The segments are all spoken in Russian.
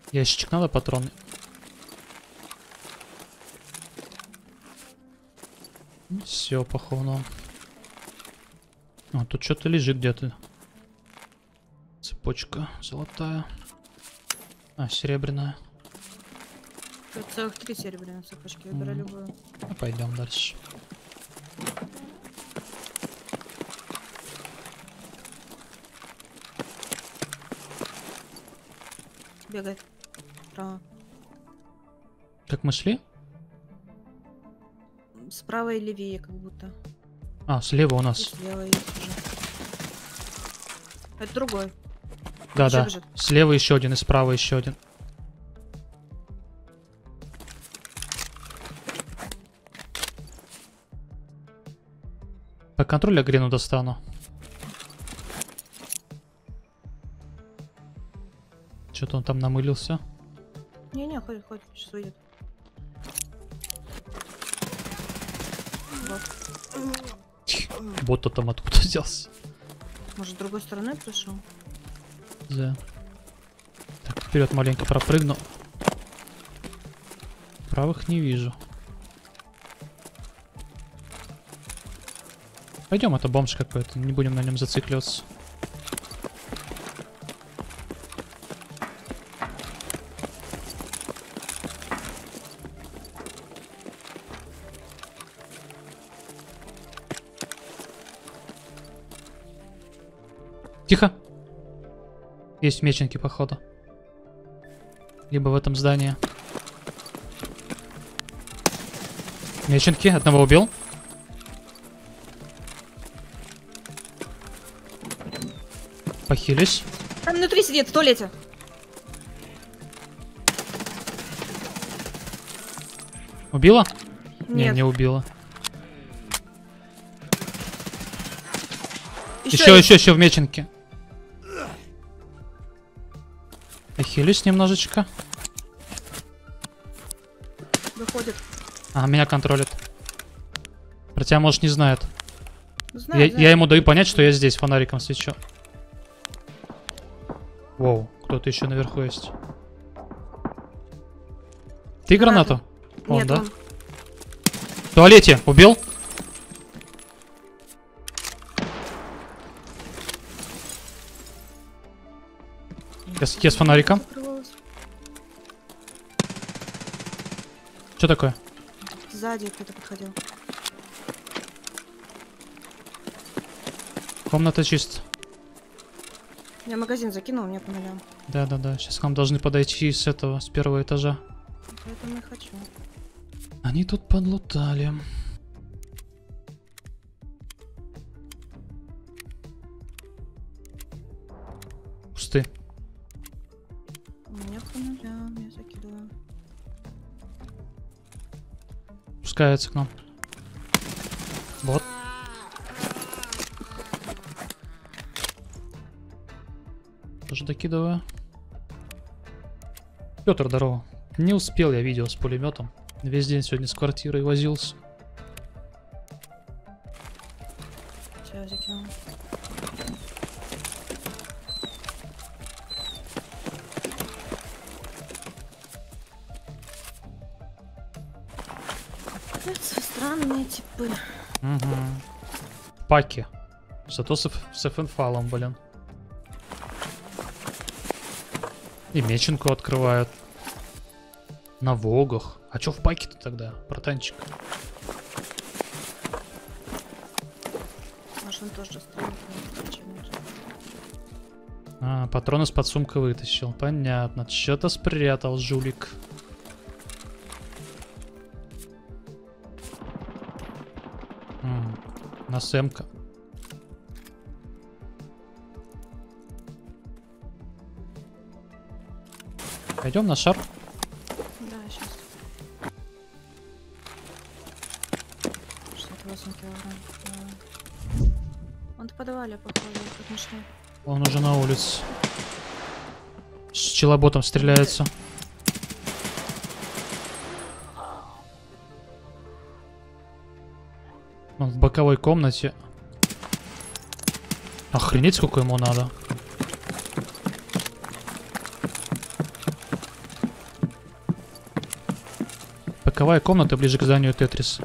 Ящичек надо, патроны? Все, походу. А, тут что-то лежит где-то. Цепочка золотая. А, серебряная. Тут целых 3 серебряные цепочки. Выбирай любую. Ну, пойдем дальше. Бегай. Справа. Как мы шли? Справа и левее, как будто. А, слева у И нас. слева есть уже. Это другой. Да, Еще да. бежит. Слева еще один и справа еще один. По контролю грену достану. Что-то он там намылился. Не-не, ходит, сейчас уйдет. Вот. Бот-то там откуда взялся. Может, с другой стороны пришел? Да. Так, вперед маленько пропрыгну. Правых не вижу. Пойдем, это бомж какой-то, не будем на нем зацикливаться. Тихо. Есть меченки, походу. Либо в этом здании. Меченки, одного убил. Похились. Там внутри сидит, в туалете. Убила? Не, Нет. не убила. Еще Еще в меченке. Похились немножечко. выходит. А, меня контролит. Про тебя, может, не знает. Знаю, Я ему даю понять, что я здесь фонариком свечу. Воу, кто-то еще наверху есть. Ты гранату? Он, Нет, да? он. В туалете. Убил? Я с фонариком. Закрывалась. Что такое? Сзади кто-то подходил. Комната чиста. Я магазин закинул, мне по нулям. Да. Сейчас к нам должны подойти с этого, с первого этажа. Поэтому и хочу. Они тут подлутали. Пусты. У меня по нулям, я закидываю. Пускается к нам. Вот. Тоже докидываю. Петр, здорово. Не успел я видео с пулеметом. Весь день сегодня с квартирой возился. Все, я закинул. Это странные типы. Угу. Паки. Зато с финфалом, блин. И меченку открывают. На вогах. А чё в паке-то тогда, братанчик? Может, он тоже стреляет. А, патроны с подсумка вытащил. Понятно. Что-то спрятал, жулик. На Сэмка. Пойдем на шар. Да, сейчас. 68 килограмм. Да. Он в подвале, походу, как мы шли. Он уже на улице. С челоботом стреляется. Он в боковой комнате. Охренеть, сколько ему надо. Боковая комната ближе к зданию Тетрис.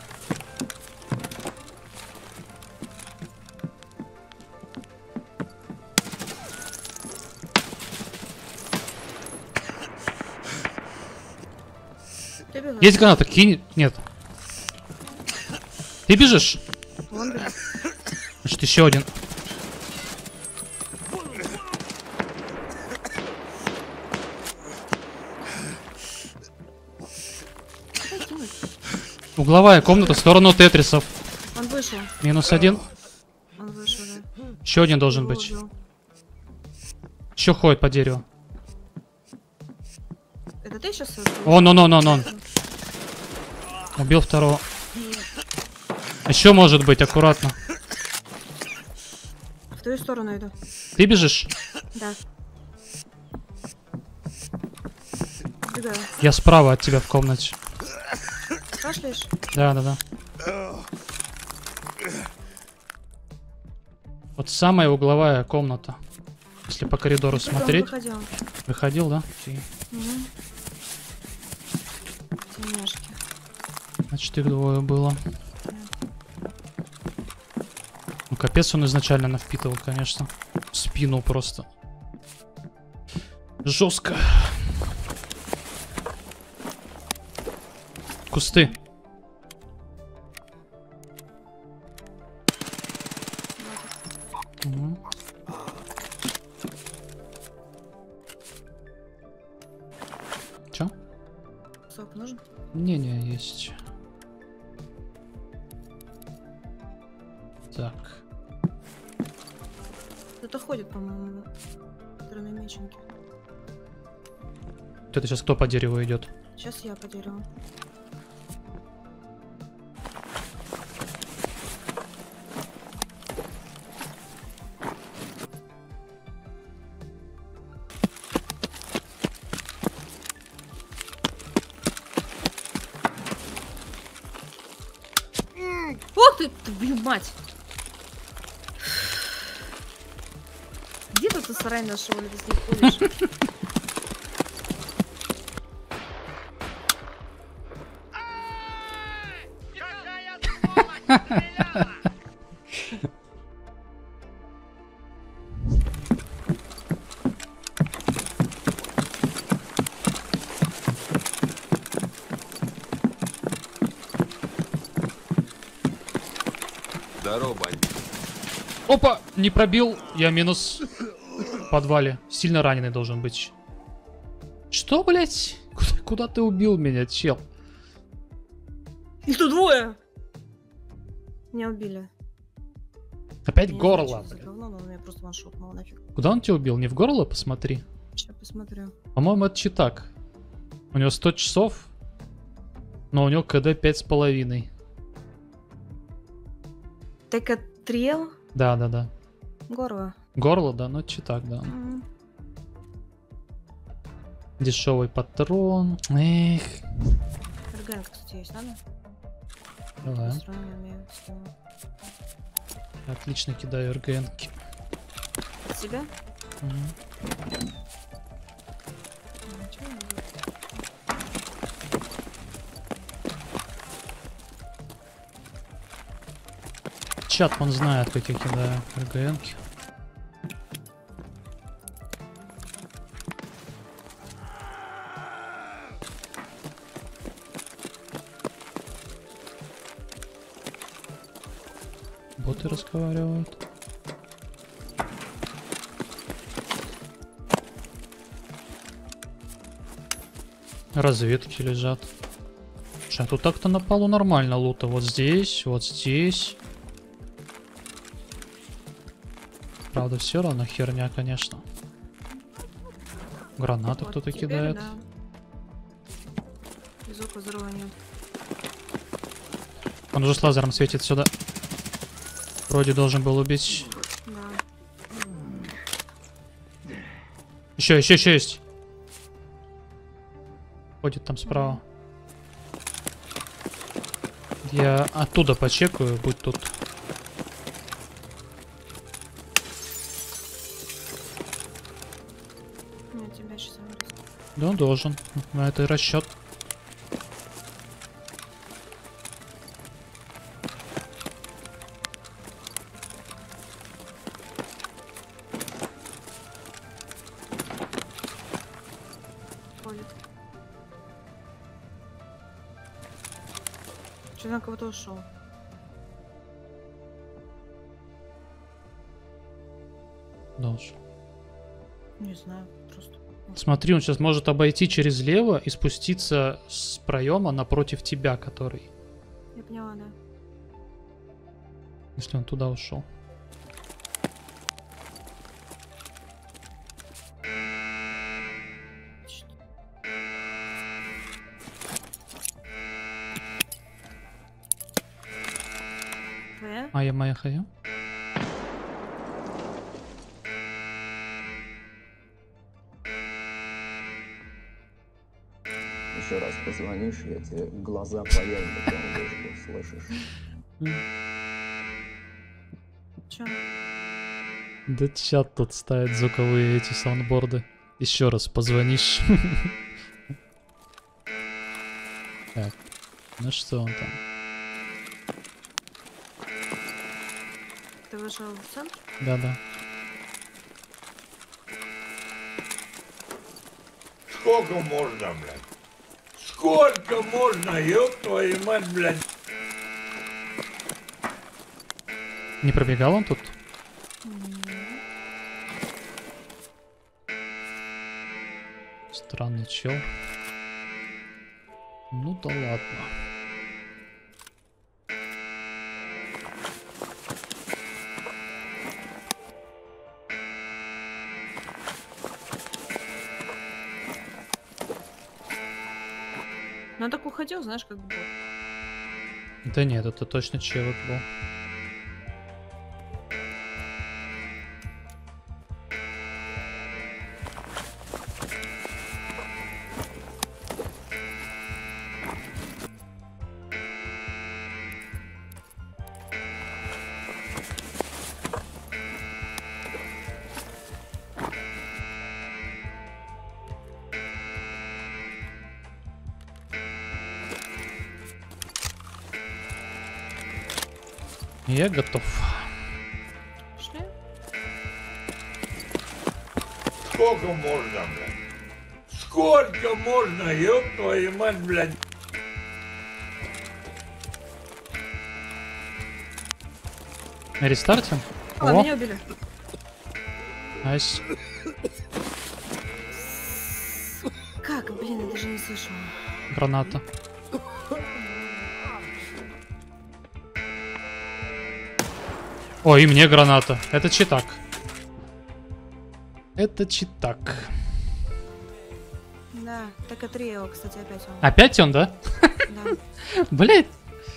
Ты бежишь? Есть граната, кинь. Нет. Ты бежишь? Вон бежит. Значит, еще один. Дай кинуть. Угловая комната в сторону Тетрисов. Он вышел. -1. Он вышел, да. Еще один должен Его быть. убил. Еще ходит по дереву. Это ты сейчас? Он. Убил второго. Еще может быть, аккуратно. В твою сторону иду. Ты бежишь? Да. Бегаю. Я справа от тебя в комнате. Кашляешь? Да. Вот самая угловая комната. Если по коридору Только он смотреть. выходил. Выходил, да? Окей. Угу. Тельняшки. Значит, их двое было. Ну, капец, он изначально навпитывал, конечно. В спину просто. Жестко. Кусты. Мгм. Чё? Сок нужен? Не, есть. Так. Кто-то ходит, по-моему, в стороны меченки. Вот это сейчас кто по дереву идет? Сейчас я по дереву. Ох ты, твою мать! Где тут ты сарай нашел, или ты с ним ходишь? Здорово, бандит. Опа! Не пробил. Я минус в подвале. Сильно раненый должен быть. Что, блять? Куда ты убил меня, чел? Их тут двое! Меня убили. Опять Я не горло. знаю, что за блядь. говно, но он меня просто ваншотнул нафиг. Куда он тебя убил? Не в горло? Посмотри. Сейчас посмотрю. По-моему, это читак. У него 100 часов, но у него КД 5,5. Текатрел? Да. Горло. Горло, да, но читак, да. М. Дешевый патрон. Эх. РГН, кстати, есть, надо? Давай. Быстро не умею, скину. Отлично кидаю РГНки. От себя? Мгм. Чего не будет? Чат, он знает, как я кидаю РГНки. Боты разговаривают. Разведки лежат. Слушай, а тут так-то на полу нормально лута. Вот здесь, вот здесь. Правда, все равно херня, конечно. Гранату Вот кто-то теперь кидает. да. Звука взрыва нет. Он уже с лазером светит сюда. Вроде должен был убить. Да. Еще есть. Ходит там справа. Я оттуда почекаю, будь тут. Я тебя сейчас вырасту. Да, он должен. На это и расчет. Ты на кого-то ушел. Должен. Не знаю, просто. Смотри, он сейчас может обойти через лево и спуститься с проема напротив тебя, который. Я поняла, да. Если он туда ушел. Твоя? Моя хая. Еще раз позвонишь, я тебе глаза по яйникам выжгу, слышишь? Чё? Да чат тут ставит звуковые эти саундборды. Еще раз позвонишь. Так, ну что он там? Ты вышел в центр? Да-да. Сколько можно, блядь? Сколько можно, ёб твою мать, блядь? Не пробегал он тут? Странный чел. Ну да ладно. Ну он так уходил, знаешь, как бы. Да нет, это точно челик был. Я готов. Пошли? Сколько можно, блядь? Сколько можно, ёб твою мать, блядь? На рестарте? О, О, меня убили. найс. Как? Блин, я даже не слышала. Граната. Ой, и мне граната. Это читак. Это читак. Да, так и трио, кстати, опять он. Опять он, да? Да. Блять.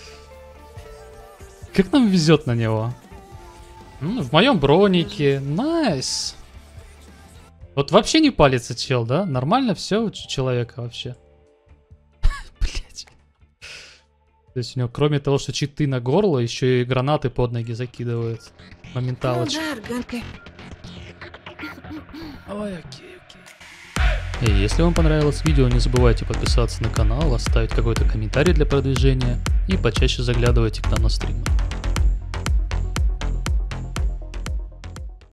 Как нам везет на него. В моем бронике. Найс. Вот вообще не палится чел, да? Нормально все у человека вообще. Блять. То есть у него, кроме того, что читы на горло, еще и гранаты под ноги закидывают. Моменталочка. Ну да, органки. Ой, окей. И если вам понравилось видео, не забывайте подписаться на канал, оставить какой-то комментарий для продвижения и почаще заглядывайте к нам на стримы.